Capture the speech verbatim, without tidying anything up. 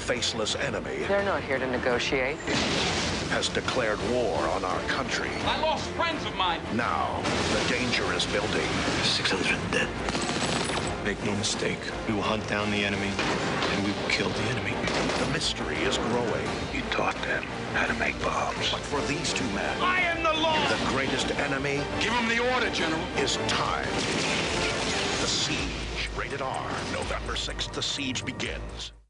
faceless enemy They're not here to negotiate. has declared war on our country. I lost friends of mine. Now, the danger is building. six hundred dead. Make no mistake, we will hunt down the enemy, and we will kill the enemy. The mystery is growing. You taught them how to make bombs. But for these two men, I am the law. the greatest enemy Give him the order, General. is time. The Siege. Rated R. November sixth, The Siege begins.